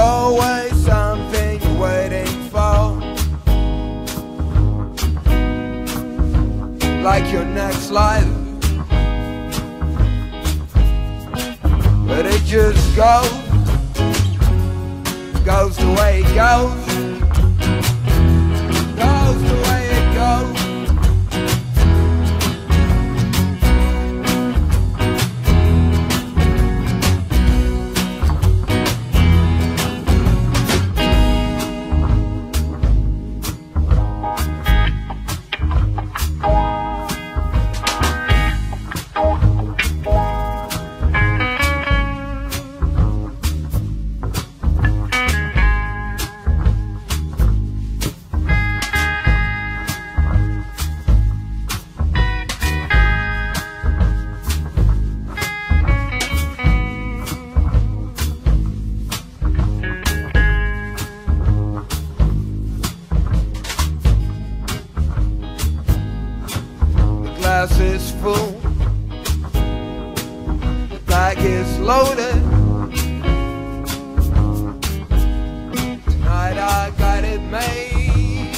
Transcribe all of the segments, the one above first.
always something you're waiting for, like your next life. But it just goes the way it goes the way it goes. Glass is full, the bag is loaded. Tonight I got it made.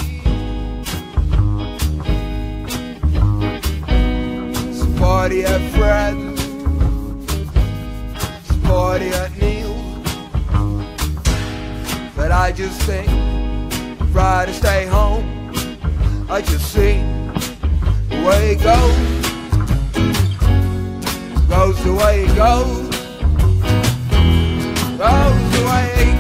It's a party at Fred's, it's a party at Neil's, but I just think I'd rather stay home. I just see the way it goes the way it goes the way it